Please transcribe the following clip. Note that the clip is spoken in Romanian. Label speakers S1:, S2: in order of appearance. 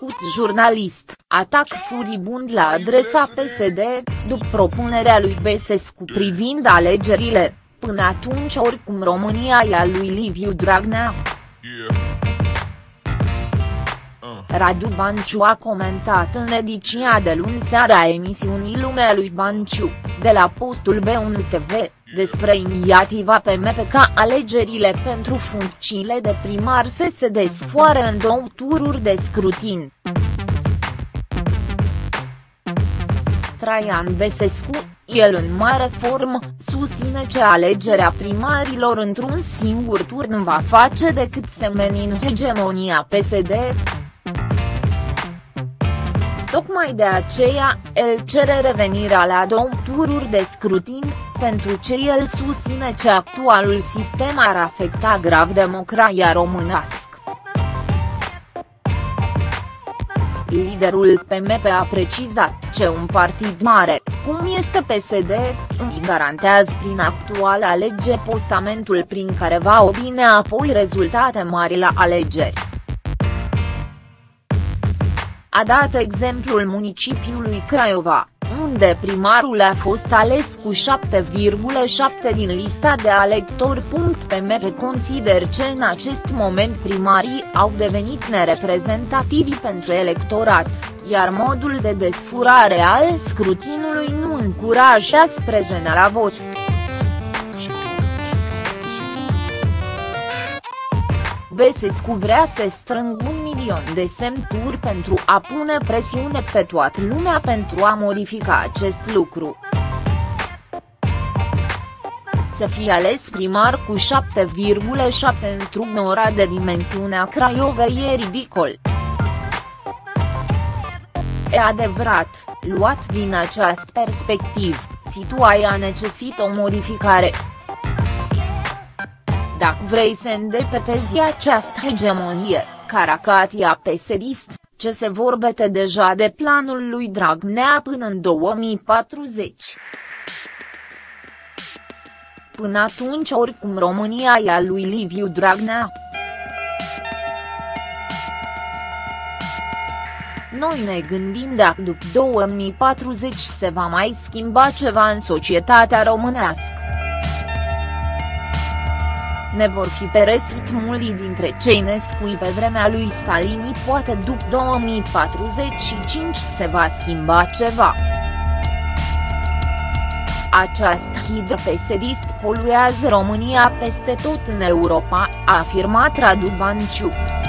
S1: jurnalist, atac furibund la adresa PSD, după propunerea lui Băsescu privind alegerile, până atunci oricum România e a lui Liviu Dragnea. Radu Banciu a comentat în ediția de luni seara a emisiunii Lumea lui Banciu, de la postul B1 TV, despre inițiativa PMP ca alegerile pentru funcțiile de primar să se desfășoare în 2 tururi de scrutin. Traian Băsescu, el în mare formă, susține că alegerea primarilor într-un singur turn va face decât să mențină hegemonia PSD. Tocmai de aceea, el cere revenirea la 2 tururi de scrutin, pentru ce el susține că actualul sistem ar afecta grav democrația românească. Liderul PMP a precizat că un partid mare, cum este PSD, îi garantează prin actuala lege postamentul prin care va obține apoi rezultate mari la alegeri. A dat exemplul municipiului Craiova, unde primarul a fost ales cu 7,7 din lista de alegători. PMP consider că în acest moment primarii au devenit nereprezentativi pentru electorat, iar modul de desfășurare al scrutinului nu încurajează prezența la vot. Băsescu vrea să strângă 1 milion de semnături pentru a pune presiune pe toată lumea pentru a modifica acest lucru. Să fie ales primar cu 7,7 într-un oraș de dimensiunea Craiovei e ridicol. E adevărat, luat din această perspectivă, situația necesită o modificare. Dacă vrei să îndepărtezi această hegemonie, caracatia PSD-ist, ce se vorbește deja de planul lui Dragnea până în 2040. Până atunci oricum România e a lui Liviu Dragnea. Noi ne gândim dacă după 2040 se va mai schimba ceva în societatea românească. Ne vor fi peresit mulți dintre cei născuți pe vremea lui Stalin, poate după 2045 se va schimba ceva. Această hidră PSD-ist poluează România peste tot în Europa, a afirmat Radu Banciu.